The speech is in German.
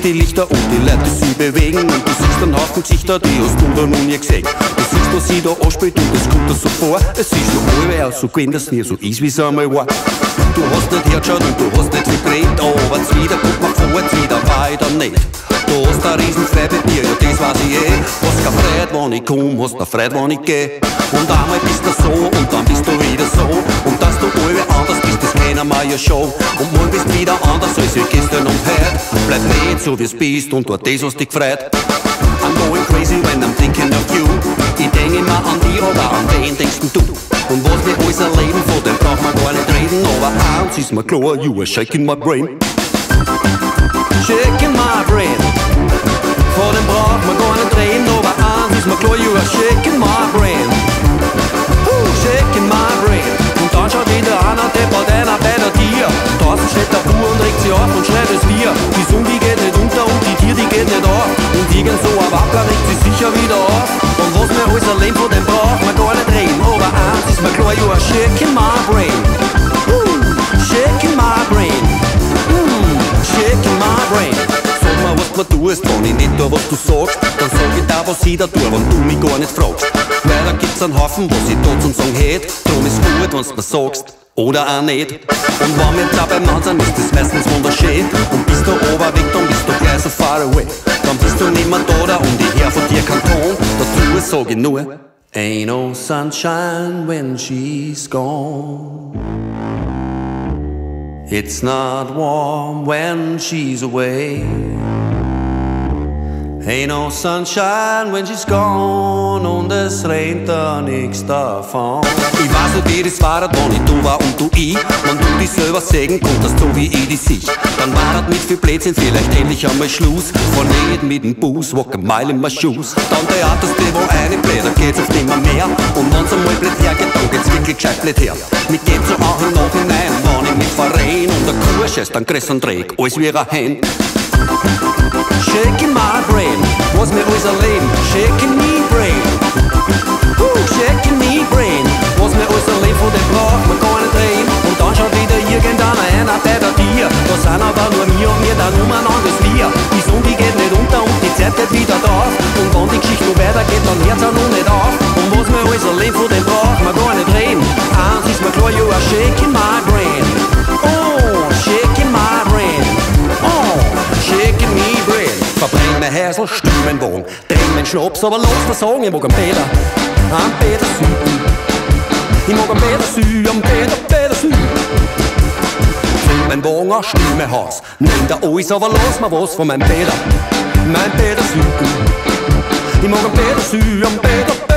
siehst die Lichter und die Leute, die sich bewegen. Und du siehst einen Haufen Gesichter, die hast du da noch nie gesehen. Du siehst, was sie da anspielt und es kommt dir so vor. Es ist so allweil aus, so gewinnt, dass es nie so ist, wie es einmal war. Du hast nicht hergeschaut und du hast nicht vibriert, aber wieder guck mal vor, wieder weiter nicht. Du hast eine riesen Freude mit mir, ja das weiß ich eh. Hast keine Freude, wenn ich komm, hast eine Freude, wenn ich geh. Und einmal bist du so und dann bist du wieder so. Und dass du allweil anders bist, das kennen wir ja schon. Und morgen bist du wieder anders als wie gestern und heute. Bleib nicht so wie es bist und tu das, was dich freut. I'm going crazy when I'm thinking of you. Ich denk immer an dich, aber an wen denkst denn du? Und was wir alles erleben, von dem braucht man gar nicht reden. Aber eins ist mir klar, you are shaking my brain. Shaking my brain. Von dem braucht man gar nicht reden. Aber eins ist mir klar, you are shaking my brain. Shaking my brain. Und dann schaut wieder einer, deppert einer bei der Tier. Draußen steht der Bauer und regt sich auf und schreit es wir. Die Sonne, die geht nicht unter und die Tier, die geht nicht auf. Und irgend so ein Wackler regt sich sicher wieder auf. Und was wir alles erleben, von dem braucht man gar nicht reden. Aber eins ist mir klar, you are shaking my brain. Shaking my brain. Shaking my brain. Sag mal, was du tust, wenn ich nicht tu, was du sagst. Dann sag ich da, was ich da tue, wenn du mich gar nicht fragst. Weil da gibt's einen Haufen, was ich tot und sagen hätt. Drum ist gut, wenn's mir sagst, oder auch nicht. Und wenn wir da beim Mann sind, ist das meistens wunderschön. Und bist du ober weg, dann bist du gleich so far away. Dann bist du nimmer da und ich hör von dir keinen Ton. Dazu sag ich nur, ain't no sunshine when she's gone. It's not warm when she's away. Ain't no sunshine when she's gone. Und es regnet da nix davon. Ich weiß nicht, wie das war, wenn ich du war und du ich. Wenn du dich selber sägen konntest, so wie ich dich sich. Dann war das mit viel Blödsinn vielleicht endlich einmal Schluss. Von nicht mit dem Bus, walk a mile in my shoes. Dann theaterst du, wo eine bläht, dann geht's oft nimmer mehr. Und wenn's einmal blöd hergeht, dann geht's wirklich gescheit blöd her. Mir geht's so auch im Nachhinein, wenn ich mich verrenn. Und der Kuh scheißt dann größeren Dreck, alles wie eine Hand. Shaking my brain, was mir alles erleben. Shaking me brain, shaking me brain, was mir alles erleben, von dem braucht man gar nicht reden. Und dann schaut wieder irgendeiner bei der Tier. Da sind aber nur mir und mir dann nur ein anderes Wir. Die Sonne, die geht nicht unter und die Zeit geht wieder drauf. Und wenn die Geschichte noch weitergeht, dann hört's auch noch nicht auf. Und was mir alles erleben, von dem braucht man gar nicht reden. Eins ist mir klar, you are shaking my brain. Oh, shaking my brain. Oh, shaking me brain. Verbrenn mein Häsel, still mein Wagen, dreh mein Schnaps, aber lass mir sagen, ich mag am Peter Süden. Ich mag am Peter Süden, am Peter Süden. Fill mein Wagen an, still mein Haus, nimm da alles, aber lass mir was von meinem Peter Süden. Ich mag am Peter Süden, am Peter